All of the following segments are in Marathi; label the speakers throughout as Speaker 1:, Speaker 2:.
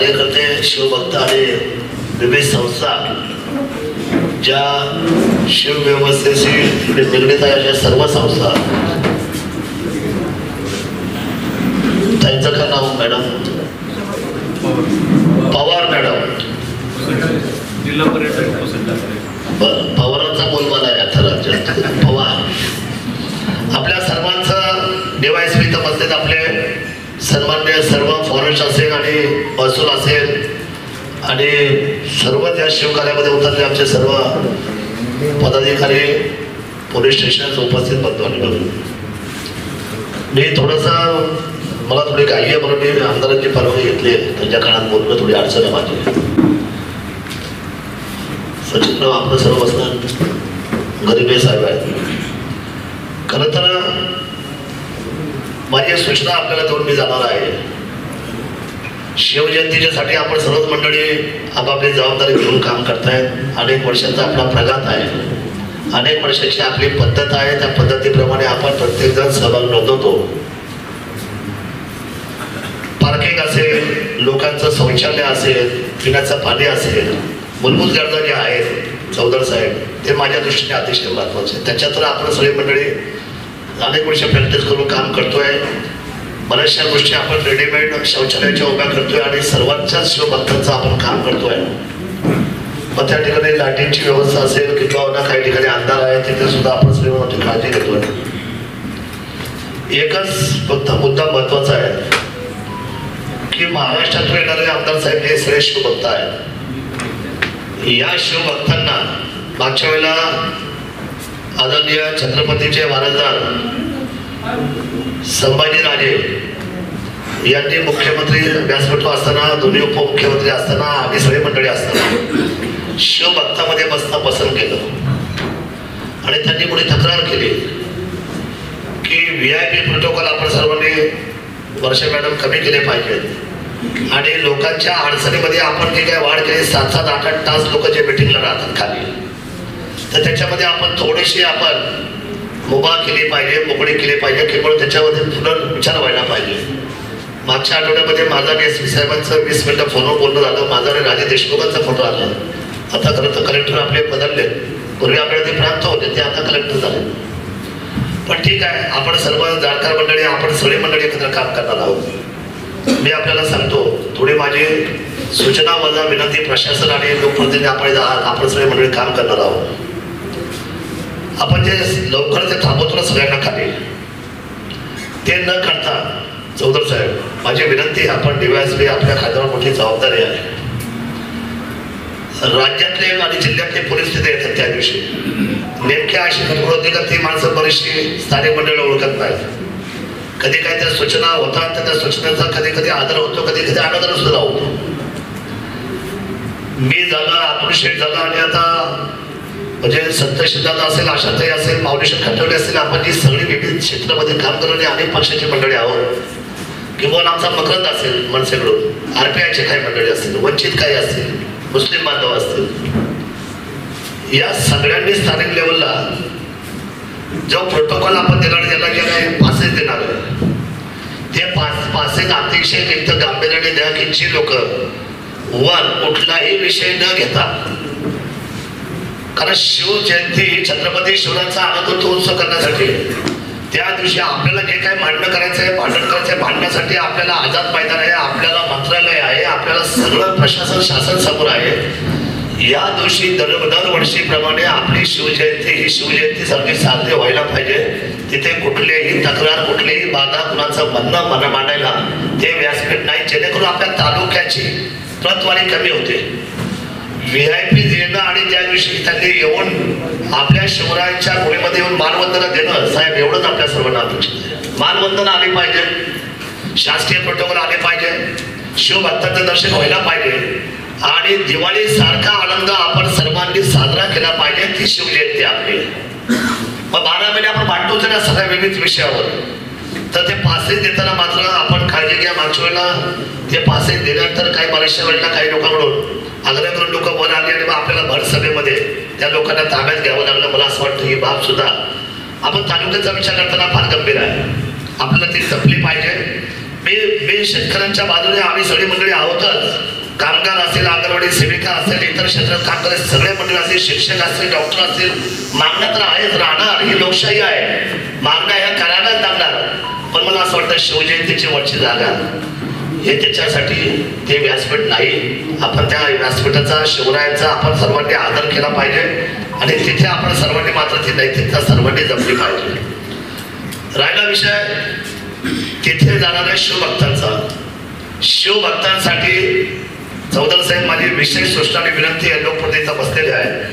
Speaker 1: कार्यकर्ते, शिवभक्त आणि विविध संस्था ज्या शिवव्यवस्थेशी निगडीत आहे अशा सर्व संस्था, त्यांचं काय नाव मॅडम? पवार मॅडम,
Speaker 2: जिल्हा पर्यटन
Speaker 1: पवारांचा बोलबाला आहे आता राज्यात. पवार आपल्या सर्वांचं DYSP इथं बसलेत. आपले सन्मान्य सर्व फॉरेस्ट असेल आणि महसूल असेल आणि सर्व त्या शिवकार्यामध्ये उतरले आमचे सर्व पदाधिकारी, पोलीस स्टेशन उपस्थित बंधू. मी थोडंसं मला थोडी घाई आहे म्हणून मी आमदारांची परवानगी घेतली आहे. त्यांच्या काळात बोलणं थोडी अडचण आहे माझी. सचिन आपलं सर्व बसणार गरीबे साहेब आहेत. खरं तर माझी सूचना आपल्याला देऊन मी जाणार आहे. शिवजयंतीच्यासाठी आपण सर्वच मंडळी आपापली जबाबदारी घेऊन काम करतायत. अनेक वर्षांचा आपला प्रघात आहे, अनेक वर्षाची आपली पद्धत आहे. त्या पद्धतीप्रमाणे आपण प्रत्येक जण सहभाग नोंदवतो. पार्किंग असेल, लोकांचं शौचालय असेल, पिण्याचं पाणी असेल, मूलभूत गरजा ज्या आहेत चौधर साहेब, ते माझ्या दृष्टीने अतिशय महत्त्वाचे. त्याच्यात तर आपण सगळी मंडळी अनेक वर्ष प्रॅक्टिस करून काम करतोय. बऱ्याचशा गोष्टी आपण रेडीमेड शौचालयाच्या उभ्या करतोय आणि सर्वांच्याच शिवभक्तांचं आपण काम करतोय. मग त्या ठिकाणी लाईटिंगची व्यवस्था असेल किंवा काही ठिकाणी अंधार आहे तिथे सुद्धा आपण सगळी मोठी काळजी घेतोय. एकच फक्त मुद्दा महत्वाचा आहे की महाराष्ट्रातून येणारे आमदार साहेब हे सगळे शिवभक्त आहेत. या शिवभक्तांना मागच्या वेळेला आदरणीय छत्रपतीचे वारसदार संभाजीराजे यांनी मुख्यमंत्री व्यासपीठावर असताना, दोन्ही उपमुख्यमंत्री असताना, आम्ही सगळी मंडळी असताना शिवभक्तामध्ये बसणं पसंत केलं आणि त्यांनी पुढे तक्रार केली की VIP प्रोटोकॉल आपण सर्वांनी वर्षा मॅडम कमी केले पाहिजेत आणि लोकांच्या अडचणीमध्ये आपण जे काय वाढ केली, 7-7, 8-8 तास लोक जे मिटिंगला राहतात खाली, तर त्याच्यामध्ये आपण थोडीशी आपण मुभा केली पाहिजे, मोकळी केली पाहिजे, केवळ त्याच्यामध्ये पुनर्विचार व्हायला पाहिजे. मागच्या आठवड्यामध्ये माझा SP साहेबांचं 20 मिनिटं फोनवर बोलणं झालं. माझा आणि राजे देशमुखांचा फोटो आला. आता खरं तर कलेक्टर आपले बदलले. पूर्वी आपल्याला ते प्रांत होते, ते आता कलेक्टर झाले. पण ठीक आहे, आपण सर्व जाणकार मंडळी, आपण सगळी मंडळी एकत्र काम करणार आहोत. मी आपल्याला सांगतो, थोडी माझी सूचना, माझा विनंती, प्रशासन आणि लोकप्रतिनिधी आपण सगळे मंडळी काम करणार आहोत. आपण जे लवकर ते थांबवतो सगळ्यांना खाली, ते न करता चौधर साहेब माझी विनंती, आपण DYSP आपल्या खात्यावर मोठी जबाबदारी आहे. राज्यातले आणि जिल्ह्यातले पोलीस तिथे येतात त्या दिवशी. नेमक्या अशी घटना होती का ती माणसं बरीचशी स्थानिक मंडळी ओळखत नाहीत. कधी काही त्या सूचना होतात तर त्या सूचनेचा कधी कधी आदर होतो, कधी कधी अनादर सुद्धा होतो. मी झाला, अतुल शेठ झाला आणि आता म्हणजे संतोषदादा असेल, आशाताई असेल, माऊलीशेठ खटवले असेल, आपण जी सगळी विविध क्षेत्रामध्ये काम करणारी अनेक पक्षाची मंडळी आहोत. किंवा आमचा मकरंद असेल मनसेकडून, RPIचे काही मंडळी असतील, वंचित काही असतील, मुस्लिम बांधव असतील, या सगळ्यांनी स्थानिक लेवलला जो प्रोटोकॉल आपण देणार, ज्याला जे काही पासेस देणार आहे, ते पासेस अतिशय नित्य गांभीर्याने द्या की जी लोक कुठलाही विषय न घेता, कारण शिवजयंती छत्रपती शिवरायांचा आनंदोत्सव उत्सव करण्यासाठी त्या दिवशी आपल्याला जे काही मांडणं करायचं आहे, भांडण करायचं आहे, भांडण्यासाठी आपल्याला आझाद मैदान आहे, आपल्याला मंत्रालय आहे, आपल्याला सगळं प्रशासन शासन समोर आहे. या दिवशी दरवर्षीप्रमाणे आपली शिवजयंती ही शिवजयंती सारखी साध्य व्हायला पाहिजे. तिथे कुठलीही तक्रार, कुठलीही बाधा, कुणाचं म्हणणं मांडायला ते व्यासपीठ नाही, जेणेकरून आपल्या तालुक्याची प्रतवारी कमी होते. VIP देणं आणि त्या दिवशी त्यांनी येऊन आपल्या शिवरायांच्या भूमीमध्ये येऊन मानवंदना देणं, साहेब एवढंच आपल्या सर्वांना अपेक्षित आहे. मानवंदना आली पाहिजे, शासकीय प्रोटोकॉल आले पाहिजे, शिवभक्तांचं दर्शन व्हायला पाहिजे आणि दिवाळी सारखा आनंद आपण सर्वांनी साजरा केला पाहिजे. ती शिवजयंती आपली. मग 12 महिने आपण भांडतोच ना सगळ्या विविध विषयावर, तर ते पासेस देताना मात्र आपण काळजी घ्या. मागच्या वेळेला ते पासेस दिल्यानंतर काही बऱ्याचशा वेळेला काही लोकांकडून आग्रह करून लोक वर आले आणि मग आपल्याला भर सभेमध्ये त्या लोकांना ताब्यात घ्यावं लागलं. मला असं वाटतं ही बाब सुद्धा आपण तालुक्याचा विचार करताना फार गंभीर आहे, आपल्याला ती जपली पाहिजे. मी शेतकऱ्यांच्या बाजूने आम्ही सगळी मंडळी आहोतच, कामगार असेल, अंगणवाडी सेविका असेल, इतर क्षेत्रात काम करणारे सगळे मंडळी असतील, शिक्षक असतील, डॉक्टर असतील, मागण्या तर आहेच राहणार. ही लोकशाही आहे, मागण्या ह्या करायलाच लागणार. पण मला असं वाटतं शिवजयंतीची वरची जागा हे त्याच्यासाठी ते व्यासपीठ नाही. आपण त्या व्यासपीठाचा, शिवरायांचा आपण सर्वांनी आदर केला पाहिजे आणि तिथे आपण सर्वांनी मात्र ती नैतिकता सर्वांनी जपली पाहिजे. राहिला विषय तिथे जाणाऱ्या शिवभक्तांचा. शिवभक्तांसाठी चौधरी साहेब माझी विशेष सूचना आणि विनंती आहे. लोकप्रतिनिधी बसलेले आहे.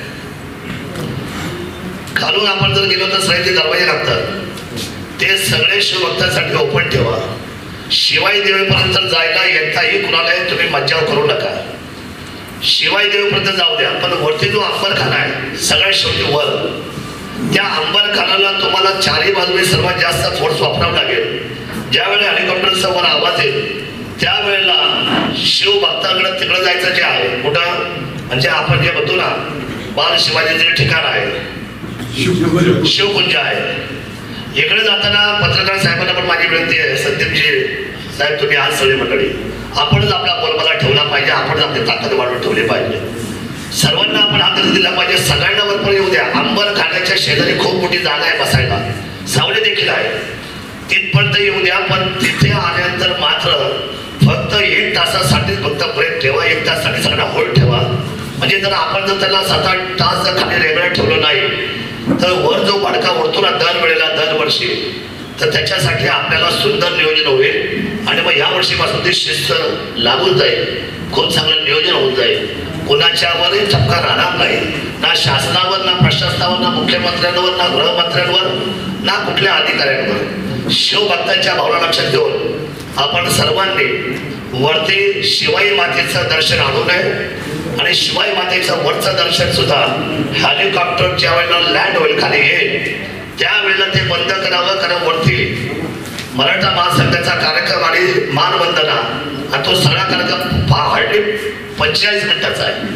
Speaker 1: खालून आपण जर गेलो तर सगळे दरवाजे लागतात, ते सगळे शिवभक्तांसाठी ओपन ठेवा. शिवाई देवीपर्यंत जायला येताही कुणालाही तुम्ही मज्जाव करू नका. शिवाई देवीपर्यंत जाऊ द्या, पण वरती जो अंबरखाना आहे सगळ्यात शेवटी वर, त्या अंबरखानाला तुम्हाला चारही बाजूने सर्वात जास्त फोर्स वापरावं लागेल. ज्यावेळेला हेलिकॉप्टरचा वर आवाज येईल त्यावेळेला शिवभक्तांकडे तिकडे जायचं जे आहे कुठं, म्हणजे आपण जे म्हणतो ना बाल शिवाजी जे ठिकाण आहे शिवकुंज आहे. इकडे जाताना पत्रकार साहेबांना पण माझी विनंती आहे, संदीपजी साहेब तुम्ही आज सगळी मंडळी आपणच आपला बोलबाला ठेवला पाहिजे, आपणच आपली ताकद वाढवून ठेवली पाहिजे. सर्वांना आपण आदर दिला पाहिजे. सगळ्यांना वरपर येऊ द्या. अंबरखान्याच्या शेजारी खूप मोठी जागा आहे बसायला, सावली देखील आहे, तिथपर्यंत येऊ द्या. पण तिथे आल्यानंतर मात्र फक्त 1 तासासाठी फक्त ब्रेक ठेवा, 1 तासासाठी सगळ्यांना होल्ड ठेवा. म्हणजे जर आपण जर त्याला 7-8 तास जर खाली रेल्वे ठेवलं नाही तर वर जो भडका उडतो ना दरवेळेला दरवर्षी, तर त्याच्यासाठी आपल्याला सुंदर नियोजन होईल आणि मग या वर्षीपासून ती शिस्त लागून जाईल. खूप चांगलं नियोजन होऊन जाईल. कुणाच्यावरही ठपका राहणार नाही, ना शासनावर, ना प्रशासनावर, ना मुख्यमंत्र्यांवर, ना गृहमंत्र्यांवर, ना कुठल्या अधिकाऱ्यांवर. शिवभक्तांच्या भावना लक्षात घेऊन आपण सर्वांनी वरती शिवाई मातेचं दर्शन आणू नये. आणि शिवाई मातेचं वरचं दर्शन सुद्धा हेलिकॉप्टर ज्या वेळेला लँड होईल खाली येईल त्यावेळेला ते बंद करावं. कारण वरती मराठा महासंघाचा कार्यक्रम आणि मानवंदना आणि तो सगळा कार्यक्रम हार्डली 45 मिनिटाचा आहे.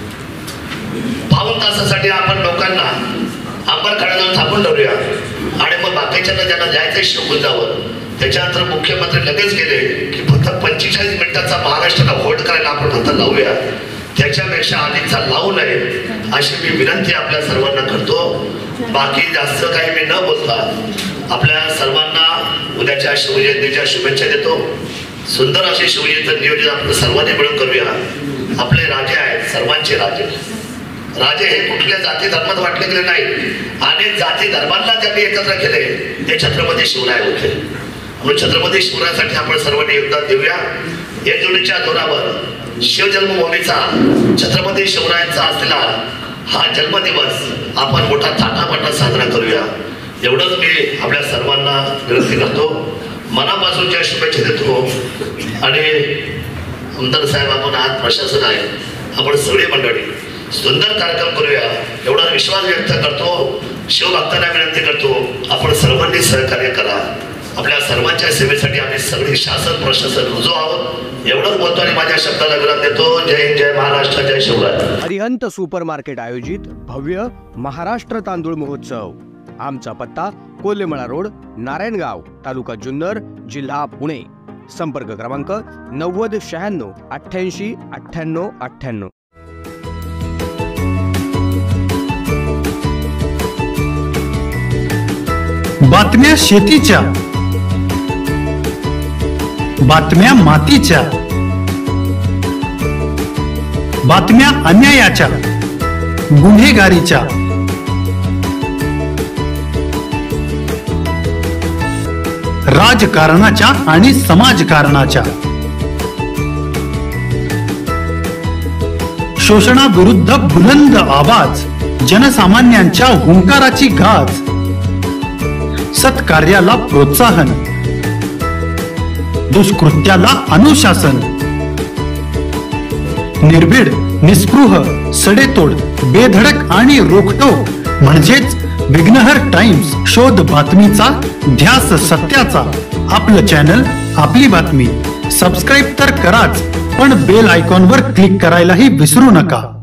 Speaker 1: 52 तासासाठी आपण लोकांना अंबरखान्याला थांबून ठेवूया आणि मग बाकीच्यांना ज्यांना जायचं शिवकुंजावर त्याच्यानंतर मुख्यमंत्री लगेच गेले की फक्त 45 मिनिटाचा महाराष्ट्राला होल्ड करायला आपण फक्त लावूया, त्याच्यापेक्षा अधिकचा लावू नये अशी मी विनंती आपल्या सर्वांना करतो. बाकी जास्त काही मी न बोलता आपल्या सर्वांना उद्याच्या शिवजयंतीच्या शुभेच्छा देतो. सुंदर असे शिवजयंती नियोजन आपण सर्वांनी मिळून करूया. आपले राजे आहेत, सर्वांचे राजे. राजे हे कुठल्या जाती धर्मात वाटले गेले नाही, अनेक जाती धर्मांना त्यांनी एकत्र केले, ते छत्रपती शिवराय होते. म्हणून छत्रपती शिवरायासाठी आपण सर्वांनी योगदान देऊया. एकजुटीच्या जोरावर शिवजन्मभूमीचा छत्रपती शिवरायांचा असलेला हा जन्मदिवस आपण मोठा थाटामाटात साजरा करूया. एवढंच मी आपल्या सर्वांना विनंती करतो, मनापासूनच्या शुभेच्छा देतो. आणि आमदार साहेब आपण आज प्रशासन आहे, आपण सगळी मंडळी सुंदर कार्यक्रम करूया एवढा विश्वास व्यक्त करतो. शिवभक्तांना विनंती करतो आपण सर्वांनी सहकार्य करा. आपल्या सर्वांच्या सेवेसाठी आम्ही सगळे शासन प्रशासन रुजू आहोत. एवढंच बोलतो आणि माझ्या शब्दाला विराम देतो. जय हिंद, जय महाराष्ट्र, जय शिवराय.
Speaker 3: अरिहंत सुपर मार्केट आयोजित भव्य महाराष्ट्र तांदूळ महोत्सव. आमचा पत्ता कोल्हेमळा रोड, नारायणगाव, तालुका जुन्नर, जिल्हा पुणे. संपर्क क्रमांक 90 96 88 98 98.
Speaker 4: बातम्या शेतीच्या, बातम्या मातीच्या, बातम्या अन्यायाच्या, गुन्हेगारीच्या, राजकारणाच्या आणि समाजकारणाच्या, शोषणाविरुद्ध बुलंद आवाज, जनसामान्यांच्या हुंकाराची गाज, सत्कार्याला प्रोत्साहन, दुष्कृत्याला अनुशासन, निर्भीड, निस्पृह, सडेतोड, बेधडक आणि रोखटोक म्हणजेच विघ्नहर टाइम्स. शोध बातमीचा, ध्यास सत्याचा. आपलं चॅनल, आपली बातमी. सबस्क्राईब तर कराच, पण बेल आयकॉनवर क्लिक करायलाही विसरू नका.